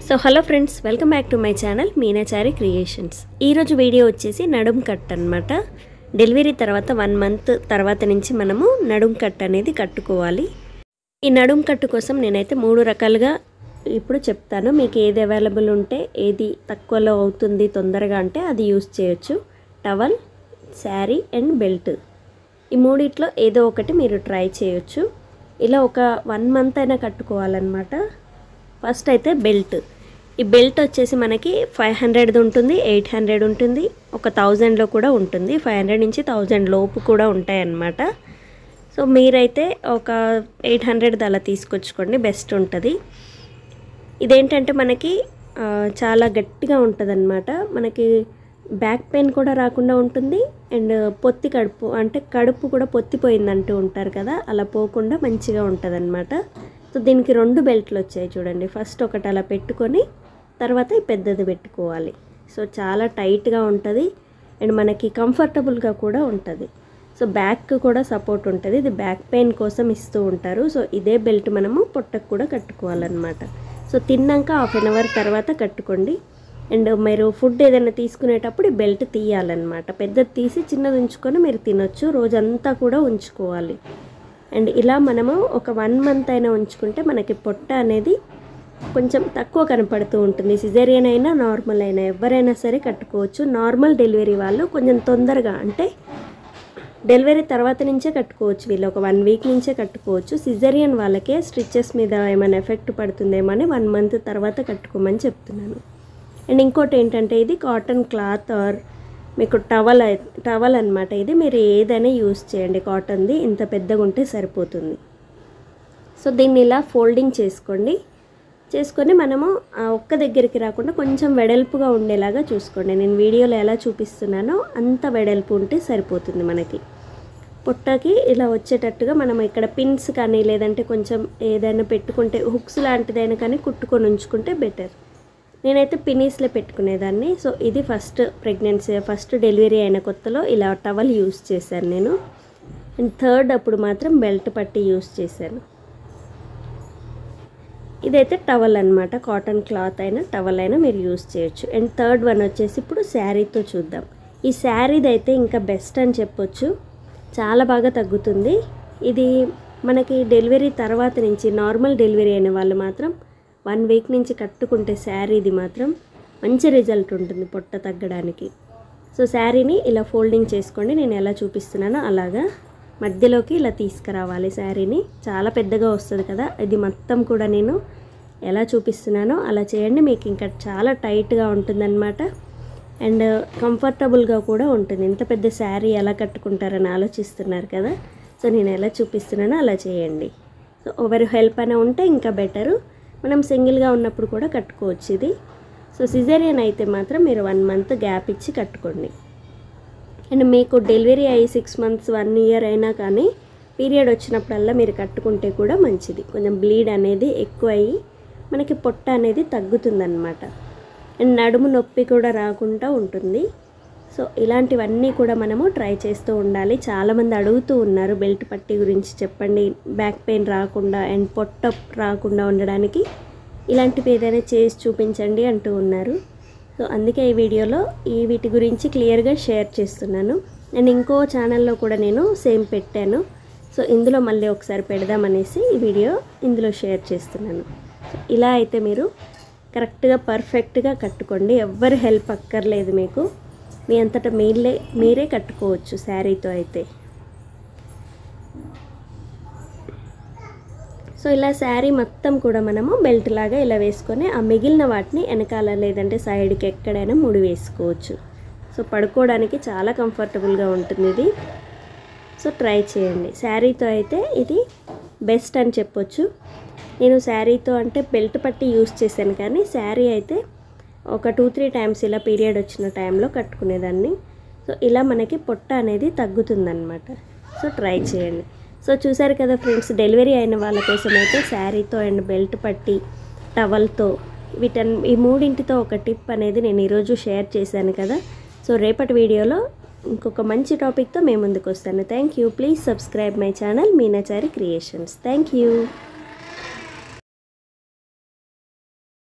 So hello friends, welcome back to my channel Meenachari creations. ఈరోజు video వచ్చేసి నడుం cut అనమాట. డెలివరీ తర్వాత 1 మంత్ తర్వాత నుంచి మనము నడుం కట్ అనేది కట్టుకోవాలి. ఈ నడుం కట్టు కోసం నేనైతే 3 రకాలుగా ఇప్పుడు చెప్తాను. మీకు ఏది అవైలబుల్ ఉంటే, ఏది తక్కువలో అవుతుంది తొందరగా అంటే అది యూస్ చేయొచ్చు. టవల్, శారీ అండ్ బెల్ట్, ఈ మూడిట్లో ఏదో ఒకటి మీరు ట్రై చేయొచ్చు. ఇలా ఒక 1 మంత్ అయినా కట్టుకోవాలన్నమాట. ఫస్ట్ అయితే బెల్ట్. ఈ బెల్ట్ వచ్చేసి మనకి 500 ఉంటుంది, 800 ఉంటుంది, ఒక 1000లో కూడా ఉంటుంది. 500 నుంచి 1000 లోపు కూడా ఉంటాయి అన్నమాట. సో మీరైతే ఒక 800 అలా తీసుకొచ్చుకోండి, బెస్ట్ ఉంటుంది. ఇదేంటంటే మనకి చాలా గట్టిగా ఉంటుంది అన్నమాట. మనకి బ్యాక్ పెయిన్ కూడా రాకుండా ఉంటుంది. అండ్ పొత్తి కడుపు అంటే కడుపు కూడా పొత్తిపోయిందంటూ ఉంటారు కదా, అలా పోకుండా మంచిగా ఉంటుంది అన్నమాట. సో దీనికి 2 బెల్ట్లు వచ్చాయి చూడండి. ఫస్ట్ ఒకటి అలా పెట్టుకొని తర్వాత ఈ పెద్దది పెట్టుకోవాలి. సో చాలా టైట్గా ఉంటుంది అండ్ మనకి కంఫర్టబుల్గా కూడా ఉంటుంది. సో బ్యాక్ కూడా సపోర్ట్ ఉంటుంది. ఇది బ్యాక్ పెయిన్ కోసం ఇస్తూ ఉంటారు. సో ఇదే బెల్ట్ మనము పొట్టకు కూడా కట్టుకోవాలన్నమాట. సో తిన్నాక 1/2 అవర్ తర్వాత కట్టుకోండి. అండ్ మీరు ఫుడ్ ఏదైనా తీసుకునేటప్పుడు ఈ బెల్ట్ తీయాలన్నమాట. పెద్దది తీసి చిన్నది ఉంచుకొని మీరు తినొచ్చు. రోజంతా కూడా ఉంచుకోవాలి. అండ్ ఇలా మనము ఒక 1 మంత్ అయినా ఉంచుకుంటే మనకి పొట్ట అనేది కొంచెం తక్కువ కనపడుతూ ఉంటుంది. సిజేరియన్ అయినా నార్మల్ అయినా ఎవరైనా సరే కట్టుకోవచ్చు. నార్మల్ డెలివరీ వాళ్ళు కొంచెం తొందరగా అంటే డెలివరీ తర్వాత నుంచే కట్టుకోవచ్చు. వీళ్ళు ఒక 1 వీక్ నుంచే కట్టుకోవచ్చు. సిజేరియన్ వాళ్ళకే స్టిచెస్ మీద ఏమైనా ఎఫెక్ట్ పడుతుందేమో అని 1 మంత్ తర్వాత కట్టుకోమని చెప్తున్నాను. అండ్ ఇంకోటి ఏంటంటే ఇది కాటన్ క్లాత్ ఆర్ మీకు టవల్ అనమాట. ఇది మీరు ఏదైనా యూస్ చేయండి. కాటన్ది ఇంత పెద్దగా ఉంటే సరిపోతుంది. సో దీన్ని ఇలా ఫోల్డింగ్ చేసుకొని మనము ఒక్క దగ్గరికి రాకుండా కొంచెం వెడల్పుగా ఉండేలాగా చూసుకోండి. నేను వీడియోలో ఎలా చూపిస్తున్నానో అంత వెడల్పు ఉంటే సరిపోతుంది. మనకి పొట్టకి ఇలా వచ్చేటట్టుగా మనం ఇక్కడ పిన్స్ కానీ లేదంటే కొంచెం ఏదైనా పెట్టుకుంటే హుక్స్ లాంటిదైనా కానీ కుట్టుకొని ఉంచుకుంటే బెటర్. నేనైతే పినీస్లో పెట్టుకునేదాన్ని. సో ఇది ఫస్ట్ డెలివరీ అయిన కొత్తలో ఇలా టవల్ యూస్ చేశాను నేను. అండ్ థర్డ్ అప్పుడు మాత్రం బెల్ట్ పట్టి యూస్ చేశాను. ఇదైతే టవల్ అనమాట. కాటన్ క్లాత్ అయినా టవల్ అయినా మీరు యూస్ చేయొచ్చు. అండ్ థర్డ్ వన్ వచ్చేసి ఇప్పుడు శారీతో చూద్దాం. ఈ శారీది అయితే ఇంకా బెస్ట్ అని చెప్పొచ్చు. చాలా బాగా తగ్గుతుంది. ఇది మనకి డెలివరీ తర్వాత నుంచి నార్మల్ డెలివరీ అయిన వాళ్ళు మాత్రం 1 వీక్ నుంచి కట్టుకుంటే శారీది మాత్రం మంచి రిజల్ట్ ఉంటుంది పొట్ట తగ్గడానికి. సో శారీని ఇలా ఫోల్డింగ్ చేసుకోండి. నేను ఎలా చూపిస్తున్నానో అలాగా మధ్యలోకి ఇలా తీసుకురావాలి శారీని. చాలా పెద్దగా వస్తుంది కదా, ఇది మొత్తం కూడా నేను ఎలా చూపిస్తున్నానో అలా చేయండి. మీకు ఇంకా చాలా టైట్గా ఉంటుందన్నమాట. అండ్ కంఫర్టబుల్గా కూడా ఉంటుంది. ఇంత పెద్ద శారీ ఎలా కట్టుకుంటారని ఆలోచిస్తున్నారు కదా, సో నేను ఎలా చూపిస్తున్నానో అలా చేయండి. సో ఎవరి హెల్ప్ అయినా ఉంటే ఇంకా బెటరు. మనం సింగిల్గా ఉన్నప్పుడు కూడా కట్టుకోవచ్చు ఇది. సో సిజేరియన్ అయితే మాత్రం మీరు 1 మంత్ గ్యాప్ ఇచ్చి కట్టుకోండి. అండ్ మీకు డెలివరీ అయ్యి 6 మంత్స్ 1 ఇయర్ అయినా కానీ పీరియడ్ వచ్చినప్పుడల్లా మీరు కట్టుకుంటే కూడా మంచిది. కొంచెం బ్లీడ్ అనేది ఎక్కువ అయ్యి మనకి పొట్ట అనేది తగ్గుతుందన్నమాట. అండ్ నడుము నొప్పి కూడా రాకుండా ఉంటుంది. సో ఇలాంటివన్నీ కూడా మనము ట్రై చేస్తూ ఉండాలి. చాలామంది అడుగుతూ ఉన్నారు బెల్ట్ పట్టి గురించి చెప్పండి, బ్యాక్ పెయిన్ రాకుండా అండ్ పొట్ట రాకుండా ఉండడానికి ఇలాంటివి ఏదైనా చేసి చూపించండి అంటూ ఉన్నారు. సో అందుకే ఈ వీడియోలో వీటి గురించి క్లియర్గా షేర్ చేస్తున్నాను. అండ్ ఇంకో ఛానల్లో కూడా నేను సేమ్ పెట్టాను. సో ఇందులో మళ్ళీ ఒకసారి పెడదామనేసి ఈ వీడియో ఇందులో షేర్ చేస్తున్నాను. సో ఇలా అయితే మీరు కరెక్ట్గా పర్ఫెక్ట్గా కట్టుకోండి. ఎవ్వరు హెల్ప్ అక్కర్లేదు మీకు. మీ అంతటా మీరే కట్టుకోవచ్చు శారీతో అయితే. సో ఇలా శారీ మొత్తం కూడా మనము బెల్ట్ లాగా ఇలా వేసుకొని ఆ మిగిలిన వాటిని వెనకాల లేదంటే సైడ్కి ఎక్కడైనా ముడి వేసుకోవచ్చు. సో పడుకోవడానికి చాలా కంఫర్టబుల్గా ఉంటుంది ఇది. సో ట్రై చేయండి. శారీతో అయితే ఇది బెస్ట్ అని చెప్పొచ్చు. నేను శారీతో అంటే బెల్ట్ పట్టి యూస్ చేశాను, కానీ శారీ అయితే ఒక 2-3 టైమ్స్ ఇలా పీరియడ్ వచ్చిన టైంలో కట్టుకునేదాన్ని. సో ఇలా మనకి పొట్ట అనేది తగ్గుతుందన్నమాట. సో ట్రై చేయండి. సో చూసారు కదా ఫ్రెండ్స్, డెలివరీ అయిన వాళ్ళ కోసం అయితే శారీతో అండ్ బెల్ట్ పట్టి టవల్తో ఈ మూడింటితో ఒక టిప్ అనేది నేను ఈరోజు షేర్ చేశాను కదా. సో రేపటి వీడియోలో ఇంకొక మంచి టాపిక్తో మేము ముందుకు వస్తాను. Thank you. Please subscribe my channel Meenachari creations. Thank you.